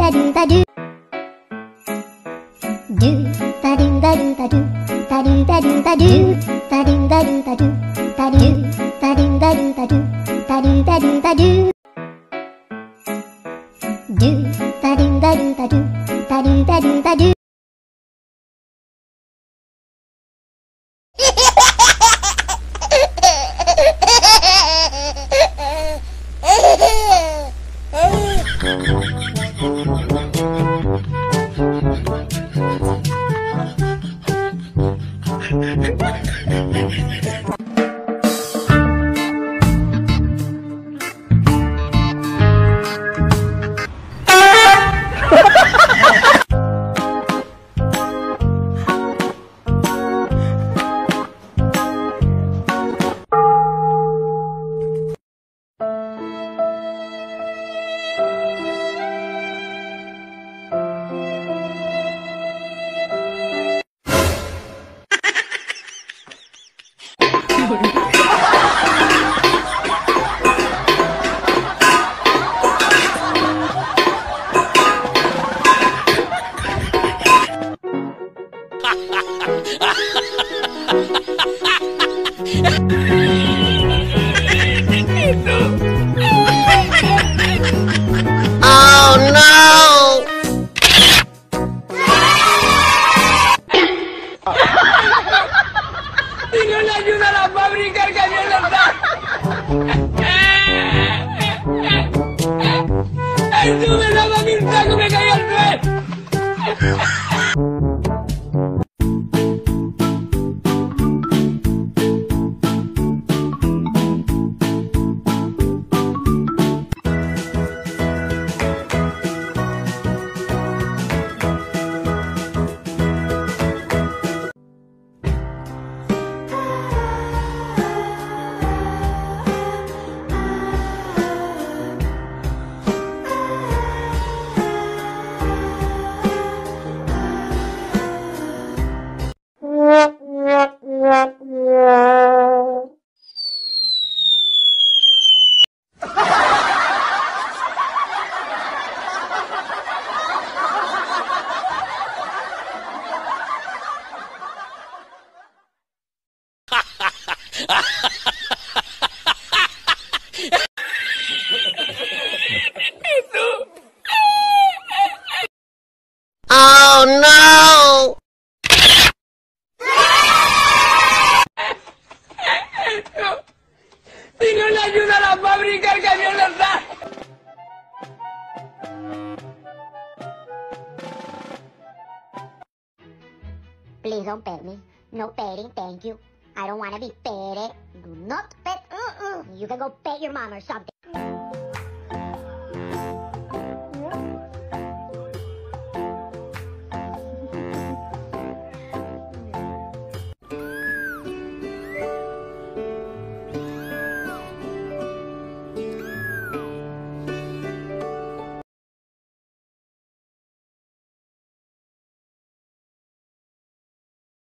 Oh no! ¡Y no le ayuda a la fábrica el camión de Hastag! ¡Ay, tú me daba mi saco, me caí al suelo! Oh no! ¡Y no le ayuda a la fábrica el camión de Hastag! Please don't pet me. No petting, thank you. I don't want to be petted. Do not pet. You can go pet your mom or something.